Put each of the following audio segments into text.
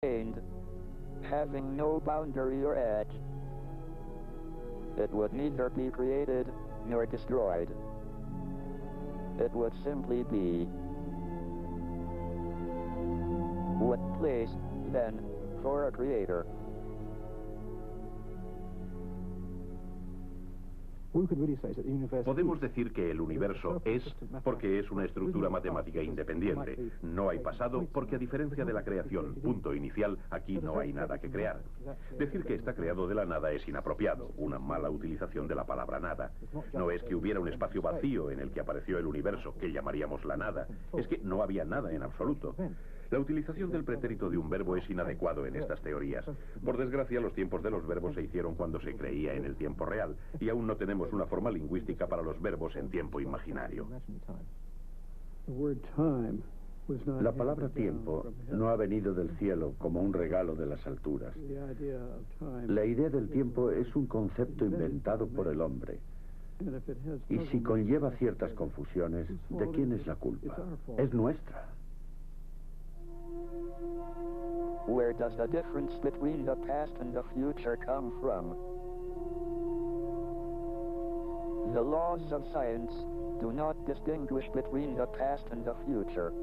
remained, having no boundary or edge. It would neither be created nor destroyed. It would simply be. What place, then, for a creator? Podemos decir que el universo es porque es una estructura matemática independiente. No hay pasado porque, a diferencia de la creación, punto inicial, aquí no hay nada que crear. Decir que está creado de la nada es inapropiado, una mala utilización de la palabra nada. No es que hubiera un espacio vacío en el que apareció el universo, que llamaríamos la nada. Es que no había nada en absoluto. La utilización del pretérito de un verbo es inadecuado en estas teorías. Por desgracia, los tiempos de los verbos se hicieron cuando se creía en el tiempo real, y aún no tenemos una forma lingüística para los verbos en tiempo imaginario. La palabra tiempo no ha venido del cielo como un regalo de las alturas. La idea del tiempo es un concepto inventado por el hombre. Y si conlleva ciertas confusiones, ¿de quién es la culpa? Es nuestra. Where does the difference between the past and the future come from? The laws of science do not distinguish between the past and the future.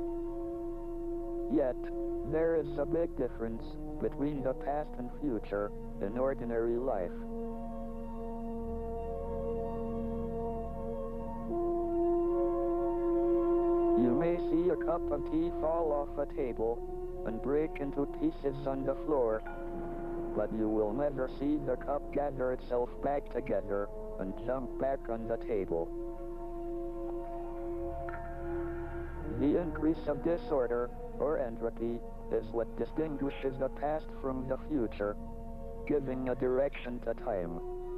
Yet, there is a big difference between the past and future in ordinary life. You may see a cup of tea fall off a table and break into pieces on the floor, but you will never see the cup gather itself back together and jump back on the table. The increase of disorder, or entropy, is what distinguishes the past from the future, giving a direction to time.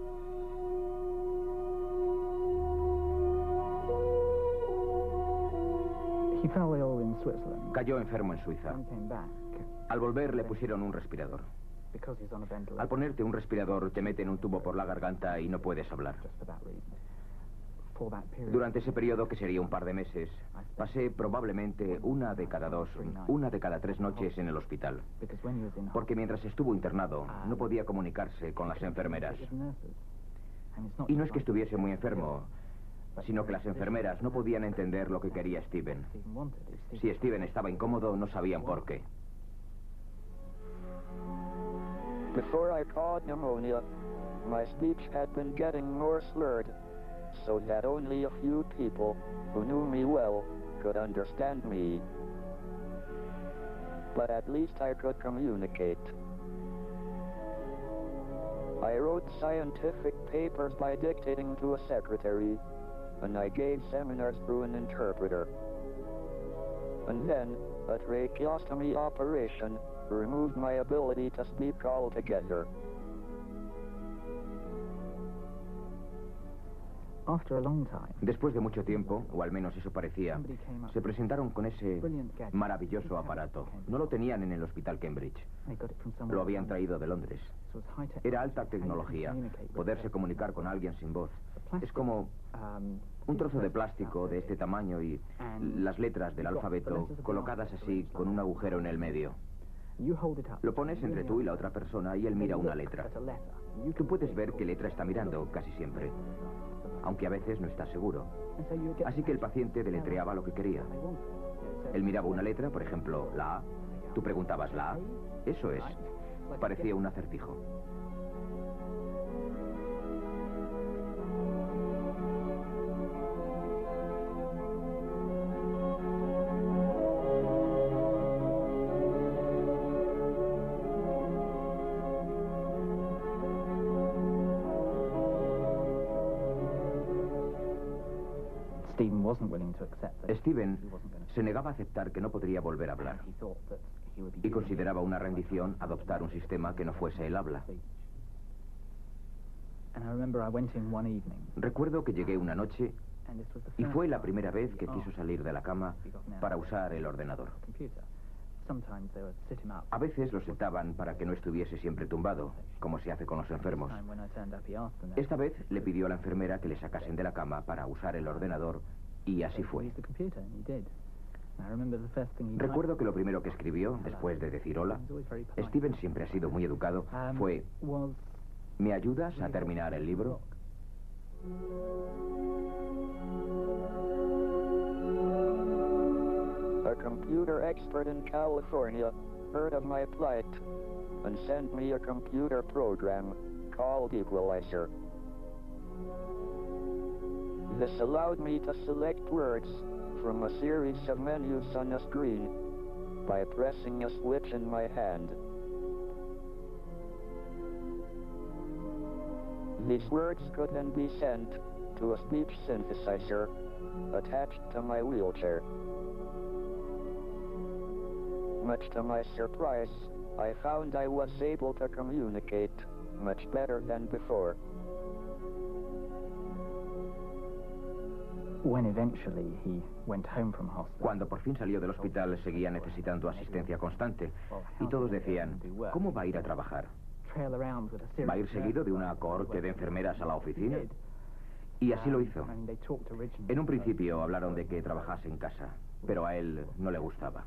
Cayó enfermo en Suiza. Al volver le pusieron un respirador. Al ponerte un respirador te meten un tubo por la garganta y no puedes hablar. Durante ese periodo, que sería un par de meses, pasé probablemente una de cada 3 noches en el hospital. Porque mientras estuvo internado, no podía comunicarse con las enfermeras. Y no es que estuviese muy enfermo, sino que las enfermeras no podían entender lo que quería Steven. Si Steven estaba incómodo, no sabían por qué. Before I caught pneumonia, my speech had been getting more slurred, so that only a few people who knew me well could understand me. But at least I could communicate. I wrote scientific papers by dictating to a secretary, and I gave seminars through an interpreter. And then, a tracheostomy operation removed my ability to speak altogether. Después de mucho tiempo, o al menos eso parecía, se presentaron con ese maravilloso aparato. No lo tenían en el hospital Cambridge. Lo habían traído de Londres. Era alta tecnología, poderse comunicar con alguien sin voz. Es como un trozo de plástico de este tamaño y las letras del alfabeto colocadas así con un agujero en el medio. Lo pones entre tú y la otra persona y él mira una letra. Tú puedes ver qué letra está mirando casi siempre, aunque a veces no estás seguro. Así que el paciente deletreaba lo que quería. Él miraba una letra, por ejemplo, la A. Tú preguntabas, ¿la A? Eso es. Parecía un acertijo. Steven se negaba a aceptar que no podría volver a hablar y consideraba una rendición adoptar un sistema que no fuese el habla. Recuerdo que llegué una noche y fue la primera vez que quiso salir de la cama para usar el ordenador. A veces lo sentaban para que no estuviese siempre tumbado, como se hace con los enfermos. Esta vez le pidió a la enfermera que le sacasen de la cama para usar el ordenador y así fue. Recuerdo que lo primero que escribió, después de decir hola, Steven siempre ha sido muy educado, fue: ¿me ayudas a terminar el libro? A computer expert in California heard of my plight and sent me a computer program called Equalizer. This allowed me to select words from a series of menus on a screen by pressing a switch in my hand. These words could then be sent to a speech synthesizer attached to my wheelchair. Much to my surprise, I found I was able to communicate much better than before. Cuando por fin salió del hospital, seguía necesitando asistencia constante. Y todos decían: ¿cómo va a ir a trabajar? ¿Va a ir seguido de una cohorte de enfermeras a la oficina? Y así lo hizo. En un principio hablaron de que trabajase en casa, pero a él no le gustaba.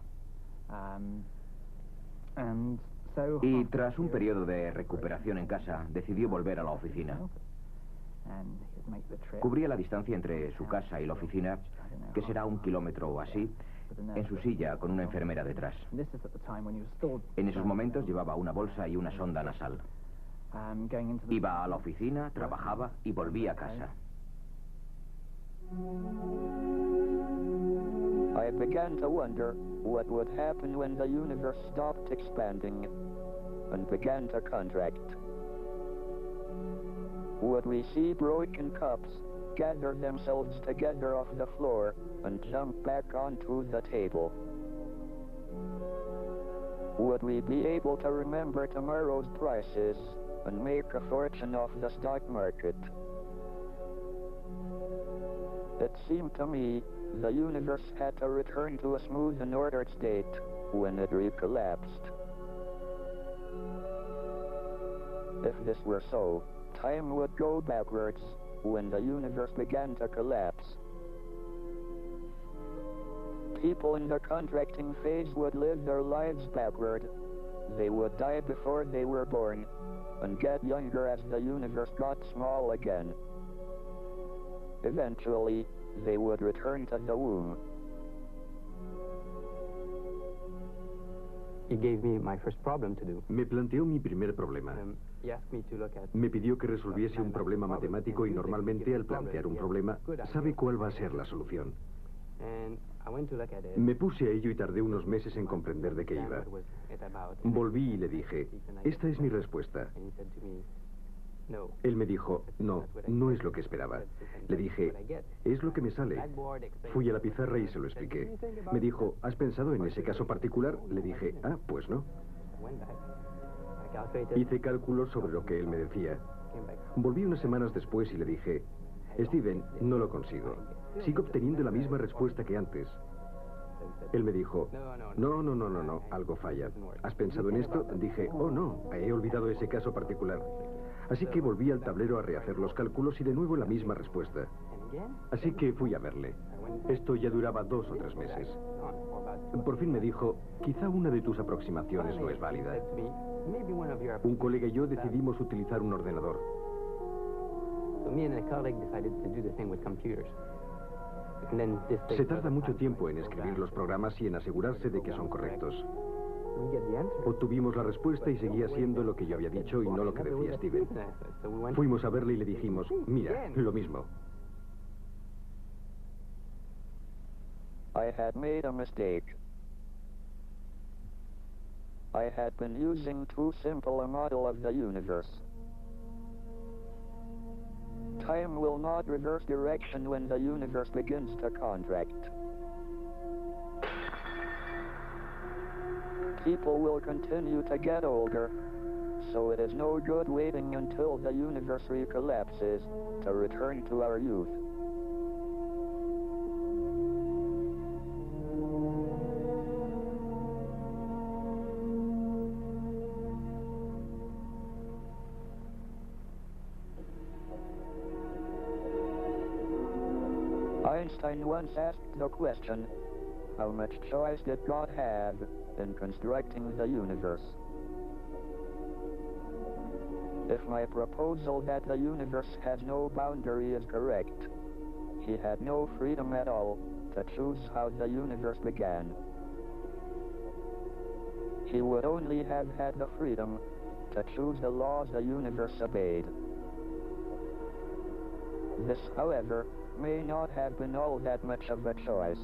Y tras un periodo de recuperación en casa, decidió volver a la oficina. Cubría la distancia entre su casa y la oficina, que será 1 kilómetro o así, en su silla con una enfermera detrás. En esos momentos llevaba una bolsa y una sonda nasal. Iba a la oficina, trabajaba y volvía a casa. I began to wonder what would happen when the universe stopped expanding and began to contract. Would we see broken cups gather themselves together off the floor and jump back onto the table? Would we be able to remember tomorrow's prices and make a fortune off the stock market? It seemed to me the universe had to return to a smooth and ordered state when it recollapsed. If this were so, time would go backwards when the universe began to collapse. People in the contracting phase would live their lives backward. They would die before they were born and get younger as the universe got small again. Eventually, they would return to the womb. Me planteó mi primer problema. Me pidió que resolviese un problema matemático y normalmente al plantear un problema sabe cuál va a ser la solución. Me puse a ello y tardé unos meses en comprender de qué iba. Volví y le dije: esta es mi respuesta. Él me dijo: no, no es lo que esperaba. Le dije: es lo que me sale. Fui a la pizarra y se lo expliqué. Me dijo: ¿has pensado en ese caso particular? Le dije: ah, pues no. Hice cálculos sobre lo que él me decía. Volví unas semanas después y le dije: Steven, no lo consigo. Sigo obteniendo la misma respuesta que antes. Él me dijo: no, algo falla. ¿Has pensado en esto? Dije: oh no, he olvidado ese caso particular. Así que volví al tablero a rehacer los cálculos y de nuevo la misma respuesta. Así que fui a verle. Esto ya duraba 2 o 3 meses. Por fin me dijo: quizá una de tus aproximaciones no es válida. Un colega y yo decidimos utilizar un ordenador. Se tarda mucho tiempo en escribir los programas y en asegurarse de que son correctos. Obtuvimos la respuesta y seguía siendo lo que yo había dicho y no lo que decía Steven. Fuimos a verle y le dijimos: mira, lo mismo. I had made a mistake. I had been using too simple a model of the universe. Time will not reverse direction when the universe begins to contract. People will continue to get older, so it is no good waiting until the universe recollapses to return to our youth. Einstein once asked the question, how much choice did God have in constructing the universe? If my proposal that the universe has no boundary is correct, he had no freedom at all to choose how the universe began. He would only have had the freedom to choose the laws the universe obeyed. This, however, may not have been all that much of a choice.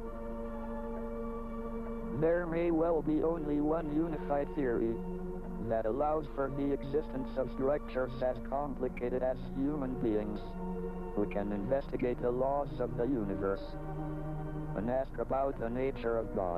There may well be only one unified theory that allows for the existence of structures as complicated as human beings who can investigate the laws of the universe and ask about the nature of God.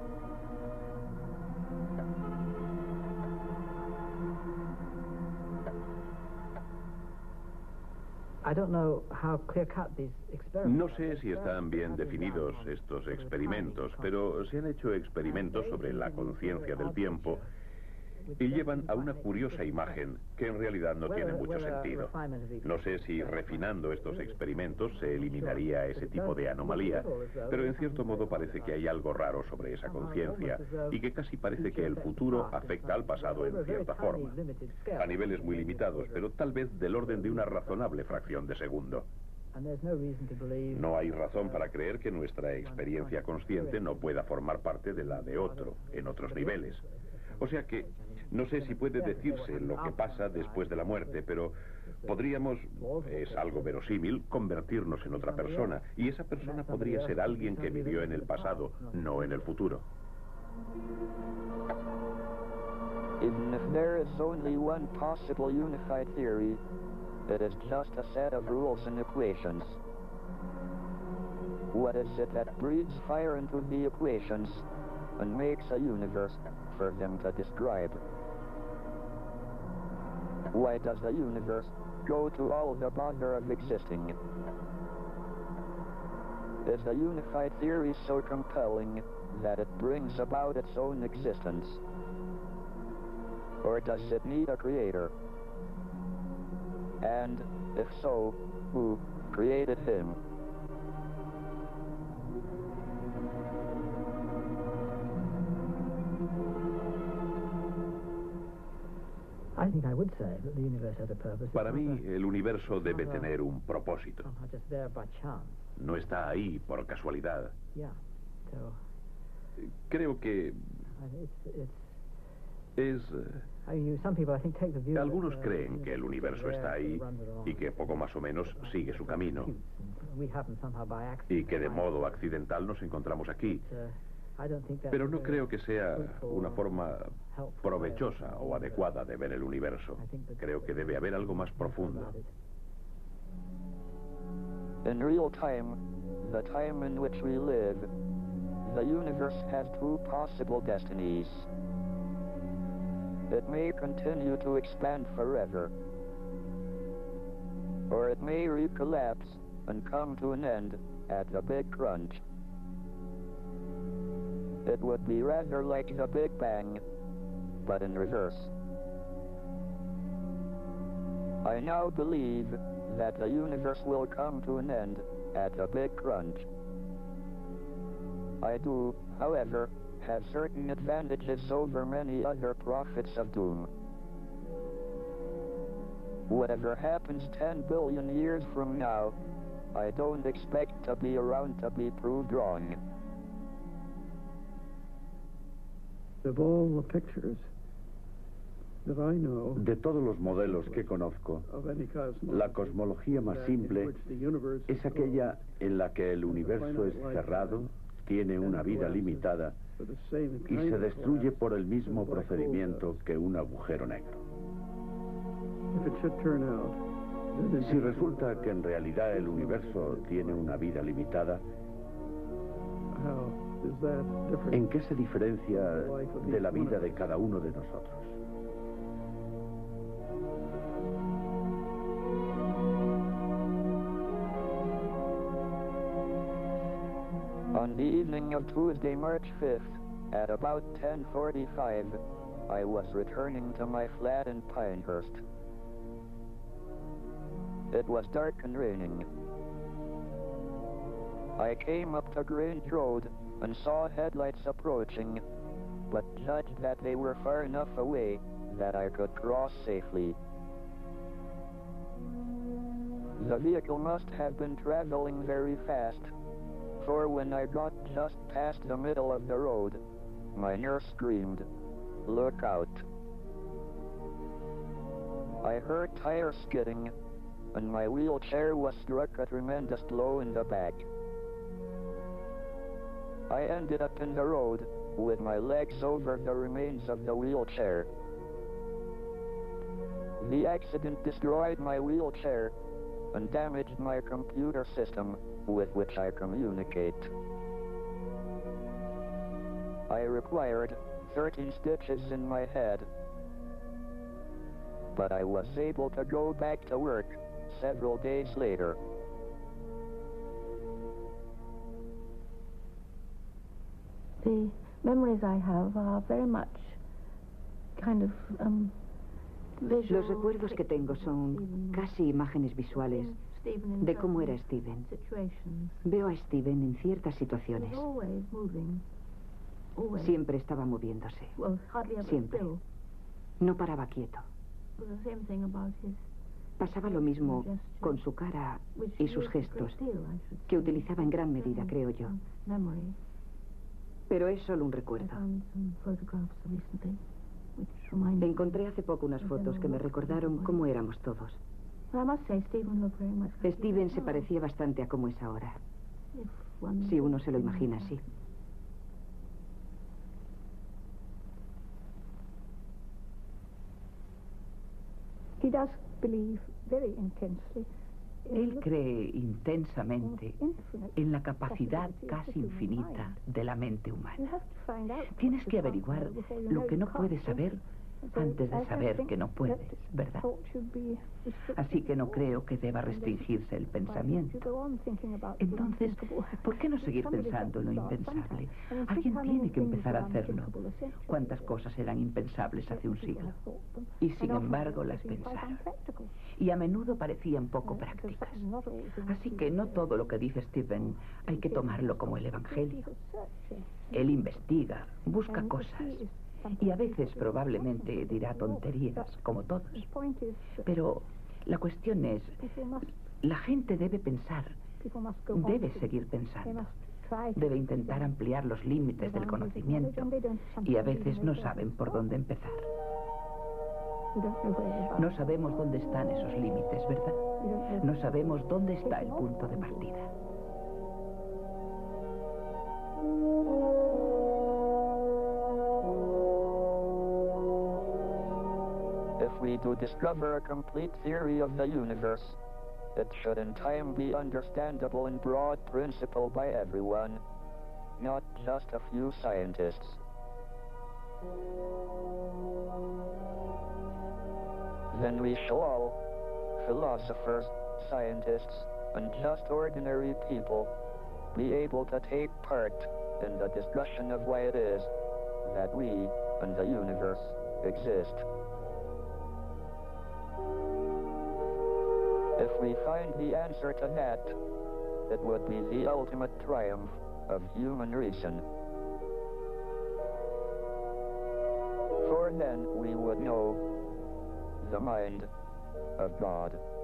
No sé si están bien definidos estos experimentos, pero se han hecho experimentos sobre la conciencia del tiempo y llevan a una curiosa imagen que en realidad no tiene mucho sentido. No sé si refinando estos experimentos se eliminaría ese tipo de anomalía, pero en cierto modo parece que hay algo raro sobre esa conciencia y que casi parece que el futuro afecta al pasado en cierta forma, a niveles muy limitados, pero tal vez del orden de una razonable fracción de segundo. No hay razón para creer que nuestra experiencia consciente no pueda formar parte de la de otro, en otros niveles. O sea que no sé si puede decirse lo que pasa después de la muerte, pero podríamos, es algo verosímil, convertirnos en otra persona, y esa persona podría ser alguien que vivió en el pasado, no en el futuro. Even if there is only one possible unified theory, it is just a set of rules and equations. What is it that breathes fire into the equations and makes a universe for them to describe? Why does the universe go to all the bother of existing? Is the unified theory so compelling that it brings about its own existence? Or does it need a creator? And, if so, who created him? Para mí, el universo debe tener un propósito. No está ahí por casualidad. Creo que es... Algunos creen que el universo está ahí y que poco más o menos sigue su camino y que de modo accidental nos encontramos aquí. Pero no creo que sea una forma provechosa o adecuada de ver el universo. Creo que debe haber algo más profundo. In real time, the time in which we live, the universe has two possible destinies. It may continue to expand forever, or it may recollapse and come to an end at the Big Crunch. It would be rather like the Big Bang, but in reverse. I now believe that the universe will come to an end at the Big Crunch. I do, however, have certain advantages over many other prophets of doom. Whatever happens 10 billion years from now, I don't expect to be around to be proved wrong. Of all the pictures that I know, de todos los modelos que conozco, la cosmología más simple es aquella en la que el universo es cerrado, tiene una vida limitada y se destruye por el mismo procedimiento que un agujero negro. Si resulta que en realidad el universo tiene una vida limitada, ¿en qué se diferencia de la vida de cada uno de nosotros? On the evening of Tuesday, March 5th, at about 10:45, I was returning to my flat in Pinehurst. It was dark and raining. I came up to Grange Road and saw headlights approaching, but judged that they were far enough away that I could cross safely. The vehicle must have been traveling very fast, for when I got just past the middle of the road, my nurse screamed, "Look out." I heard tires skidding, and my wheelchair was struck a tremendous blow in the back. I ended up in the road, with my legs over the remains of the wheelchair. The accident destroyed my wheelchair and damaged my computer system with which I communicate. I required 13 stitches in my head, but I was able to go back to work several days later. The memories I have are very much kind of visual. Los recuerdos que tengo son casi imágenes visuales de cómo era Steven. Veo a Steven en ciertas situaciones. Siempre estaba moviéndose. Siempre. No paraba quieto. Pasaba lo mismo con su cara y sus gestos, que utilizaba en gran medida, creo yo. Pero es solo un recuerdo. Encontré hace poco unas fotos que me recordaron cómo éramos todos. Steven se parecía bastante a cómo es ahora, si uno se lo imagina así. Él cree intensamente en la capacidad casi infinita de la mente humana. Tienes que averiguar lo que no puedes saber antes de saber que no puedes, ¿verdad? Así que no creo que deba restringirse el pensamiento. Entonces, ¿por qué no seguir pensando en lo impensable? Alguien tiene que empezar a hacerlo. ¿Cuántas cosas eran impensables hace un siglo? Y sin embargo las pensaron. Y a menudo parecían poco prácticas. Así que no todo lo que dice Steven hay que tomarlo como el Evangelio. Él investiga, busca cosas. Y a veces probablemente dirá tonterías, como todos. Pero la cuestión es, la gente debe pensar, debe seguir pensando. Debe intentar ampliar los límites del conocimiento. Y a veces no saben por dónde empezar. No sabemos dónde están esos límites, ¿verdad? No sabemos dónde está el punto de partida. If we do discover a complete theory of the universe, it should in time be understandable in broad principle by everyone, not just a few scientists. Then we shall all, philosophers, scientists, and just ordinary people, be able to take part in the discussion of why it is that we and the universe exist. If we find the answer to that, it would be the ultimate triumph of human reason. For then we would know the mind of God.